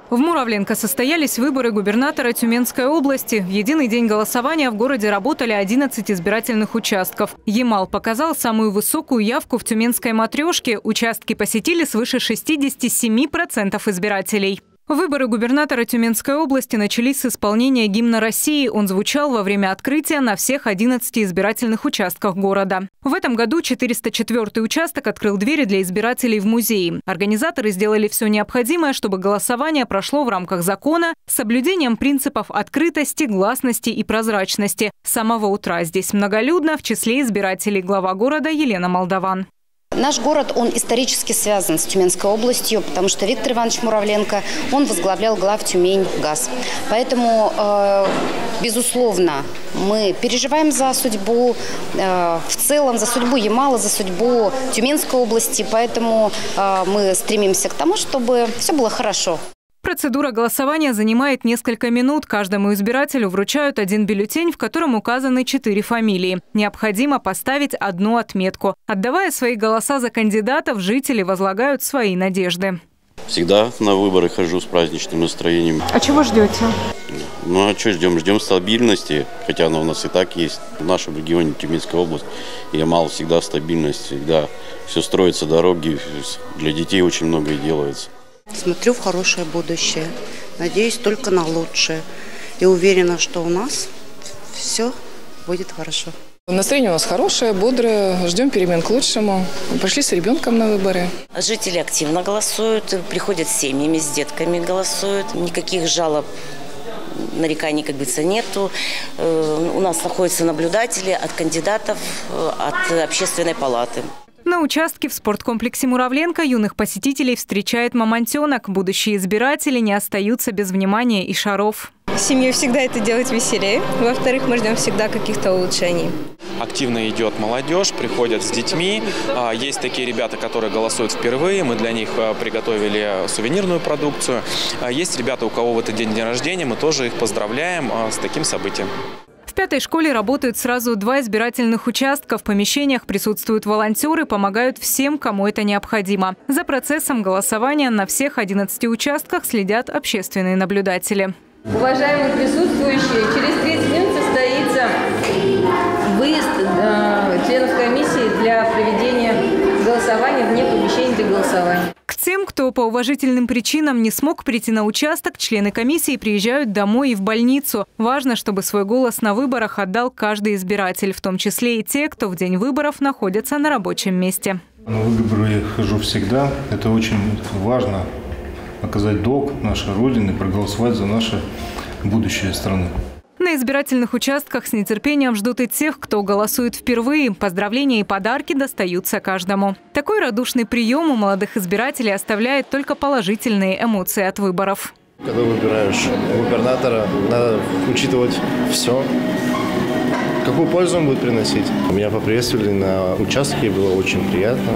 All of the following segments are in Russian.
В Муравленко состоялись выборы губернатора Тюменской области. В единый день голосования в городе работали 11 избирательных участков. Ямал показал самую высокую явку в тюменской матрешке. Участки посетили свыше 67% избирателей. Выборы губернатора Тюменской области начались с исполнения гимна России. Он звучал во время открытия на всех 11 избирательных участках города. В этом году 404-й участок открыл двери для избирателей в музее. Организаторы сделали все необходимое, чтобы голосование прошло в рамках закона с соблюдением принципов открытости, гласности и прозрачности. С самого утра здесь многолюдно, в числе избирателей глава города Елена Молдаван. Наш город, он исторически связан с Тюменской областью, потому что Виктор Иванович Муравленко, он возглавлял Главтюменьгаз. Поэтому, безусловно, мы переживаем за судьбу, в целом за судьбу Ямала, за судьбу Тюменской области. Поэтому мы стремимся к тому, чтобы все было хорошо. Процедура голосования занимает несколько минут. Каждому избирателю вручают один бюллетень, в котором указаны 4 фамилии. Необходимо поставить одну отметку. Отдавая свои голоса за кандидатов, жители возлагают свои надежды. Всегда на выборы хожу с праздничным настроением. А чего ждете? Ну а что ждем? Ждем стабильности, хотя она у нас и так есть. В нашем регионе Тюменская область, Ямал, всегда стабильность, всегда все строится, дороги, для детей очень многое делается. Смотрю в хорошее будущее, надеюсь только на лучшее и уверена, что у нас все будет хорошо. Настроение у нас хорошее, бодрое, ждем перемен к лучшему. Пришли с ребенком на выборы. Жители активно голосуют, приходят с семьями, с детками голосуют. Никаких жалоб, нареканий, как говорится, нету. У нас находятся наблюдатели от кандидатов, от общественной палаты. На участке в спорткомплексе Муравленко юных посетителей встречает мамонтенок. Будущие избиратели не остаются без внимания и шаров. Семью всегда это делает веселее. Во-вторых, мы ждем всегда каких-то улучшений. Активно идет молодежь, приходят с детьми. Есть такие ребята, которые голосуют впервые. Мы для них приготовили сувенирную продукцию. Есть ребята, у кого в этот день рождения. Мы тоже их поздравляем с таким событием. В 5-й школе работают сразу 2 избирательных участка. В помещениях присутствуют волонтеры, помогают всем, кому это необходимо. За процессом голосования на всех 11 участках следят общественные наблюдатели. Уважаемые присутствующие, через 30 минут состоится выезд членов комиссии для проведения голосования вне помещений для голосования. К тем, кто по уважительным причинам не смог прийти на участок, члены комиссии приезжают домой и в больницу. Важно, чтобы свой голос на выборах отдал каждый избиратель, в том числе и те, кто в день выборов находится на рабочем месте. На выборы я хожу всегда. Это очень важно – оказать долг нашей Родины, проголосовать за наше будущее страны. На избирательных участках с нетерпением ждут и тех, кто голосует впервые. Поздравления и подарки достаются каждому. Такой радушный прием у молодых избирателей оставляет только положительные эмоции от выборов. Когда выбираешь губернатора, надо учитывать все. Какую пользу он будет приносить? Меня поприветствовали на участке, было очень приятно.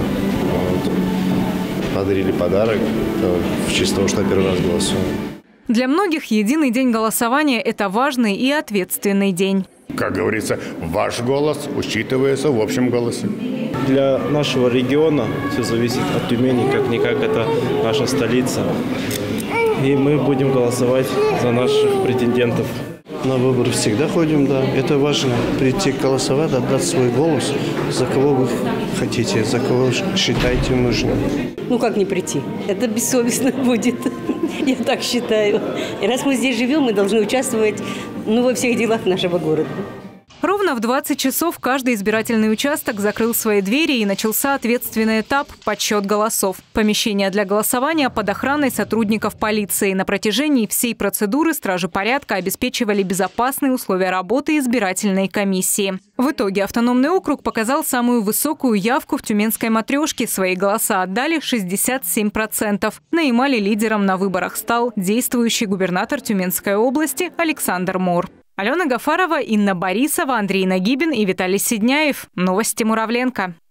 Подарили подарок в честь того, что я первый раз голосую. Для многих единый день голосования – это важный и ответственный день. Как говорится, ваш голос учитывается в общем голосе. Для нашего региона все зависит от Тюмени, как-никак это наша столица. И мы будем голосовать за наших претендентов. На выборы всегда ходим, да. Это важно прийти голосовать, отдать свой голос, за кого вы хотите, за кого считаете нужным. Ну как не прийти? Это бессовестно будет. Я так считаю. И раз мы здесь живем, мы должны участвовать во всех делах нашего города. Ровно в 20 часов каждый избирательный участок закрыл свои двери и начался ответственный этап – подсчет голосов. Помещение для голосования под охраной сотрудников полиции. На протяжении всей процедуры стражи порядка обеспечивали безопасные условия работы избирательной комиссии. В итоге автономный округ показал самую высокую явку в тюменской матрешке. Свои голоса отдали 67%. На Ямале лидером на выборах стал действующий губернатор Тюменской области Александр Мор. Алена Гафарова, Инна Борисова, Андрей Нагибин и Виталий Сидняев. Новости Муравленко.